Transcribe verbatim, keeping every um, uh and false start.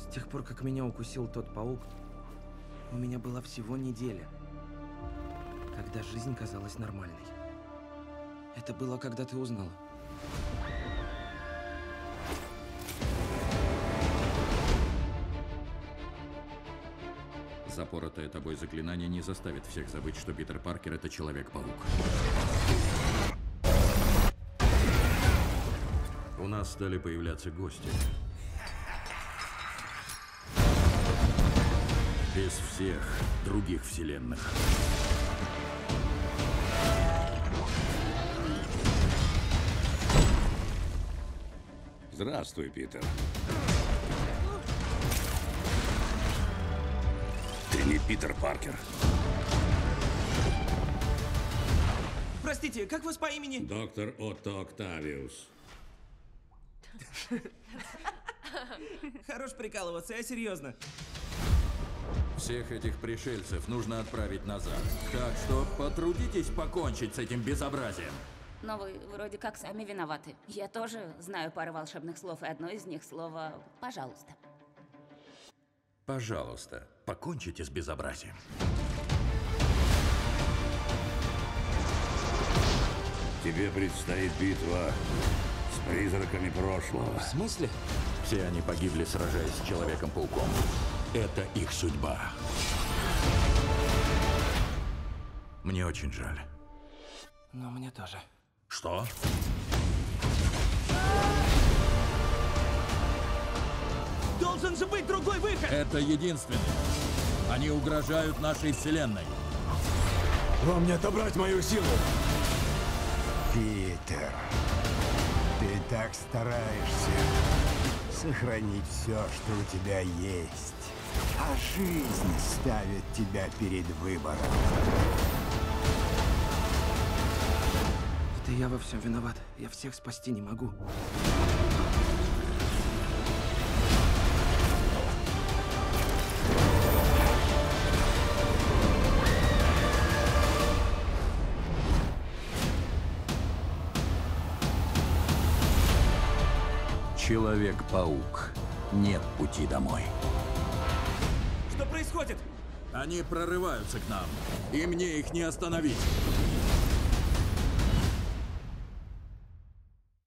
С тех пор, как меня укусил тот паук, у меня была всего неделя, когда жизнь казалась нормальной. Это было, когда ты узнала. Запоротое тобой заклинание не заставит всех забыть, что Питер Паркер — это Человек-паук. У нас стали появляться гости. Из всех других вселенных. Здравствуй, Питер. Ты не Питер Паркер. Простите, как вас по имени? Доктор Отто Октавиус. Хорош прикалываться, я серьезно. Всех этих пришельцев нужно отправить назад. Так что потрудитесь покончить с этим безобразием. Но вы вроде как сами виноваты. Я тоже знаю пару волшебных слов, и одно из них слово «пожалуйста». Пожалуйста, покончите с безобразием. Тебе предстоит битва с призраками прошлого. В смысле? Все они погибли, сражаясь с Человеком-пауком. Это их судьба. Мне очень жаль. Но мне тоже. Что? Должен же быть другой выход! Это единственный. Они угрожают нашей вселенной. Вам не отобрать мою силу! Питер, ты так стараешься сохранить все, что у тебя есть. А жизнь ставит тебя перед выбором. Это я во всем виноват. Я всех спасти не могу. Человек-паук. Нет пути домой. Что происходит? Они прорываются к нам, и мне их не остановить.